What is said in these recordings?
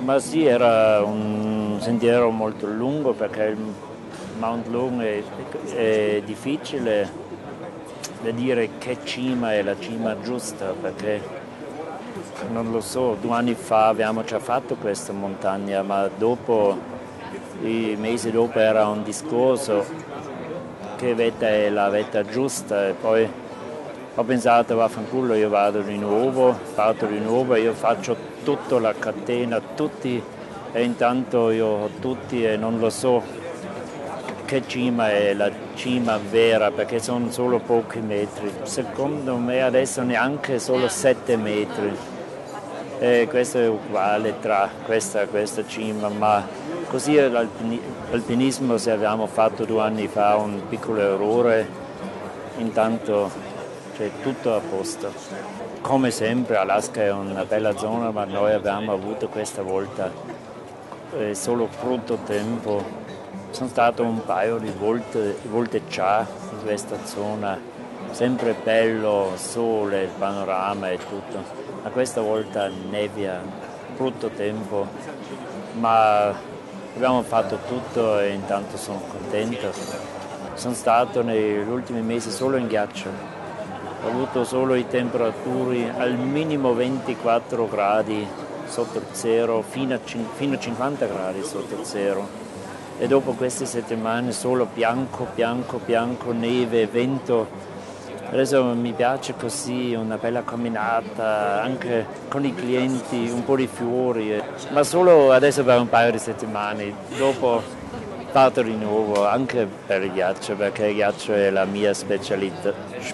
Ma sì, era un sentiero molto lungo perché il Mount Long è difficile da dire che cima è la cima giusta, perché non lo so, 2 anni fa abbiamo già fatto questa montagna, ma dopo, i mesi dopo era un discorso che vetta è la vetta giusta e poi ho pensato vaffanculo, io vado di nuovo, parto di nuovo, io faccio tutta la catena, tutti e intanto io ho tutti e non lo so che cima è la cima vera perché sono solo pochi metri, secondo me adesso neanche solo 7 metri e questo è uguale tra questa cima, ma così è l'alpinismo se abbiamo fatto 2 anni fa un piccolo errore, intanto c'è tutto a posto. Come sempre Alaska è una bella zona, ma noi abbiamo avuto questa volta solo brutto tempo. Sono stato un paio di volte già in questa zona, sempre bello, sole, il panorama e tutto, ma questa volta nebbia, brutto tempo, ma abbiamo fatto tutto e intanto sono contento. Sono stato negli ultimi mesi solo in ghiaccio, ho avuto solo i temperature al minimo 24 gradi sotto zero fino a 50 gradi sotto zero. E dopo queste settimane solo bianco, bianco, bianco, neve, vento. Adesso mi piace così, una bella camminata, anche con i clienti, un po' di fiori, ma solo adesso per un paio di settimane, dopo parto di nuovo, anche per il ghiaccio, perché il ghiaccio è la mia specialità,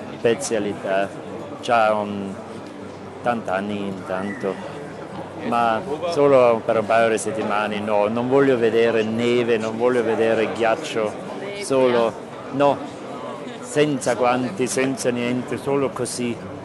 già tanti anni intanto. Ma solo per un paio di settimane, no, non voglio vedere neve, non voglio vedere ghiaccio, solo, no, senza guanti, senza niente, solo così.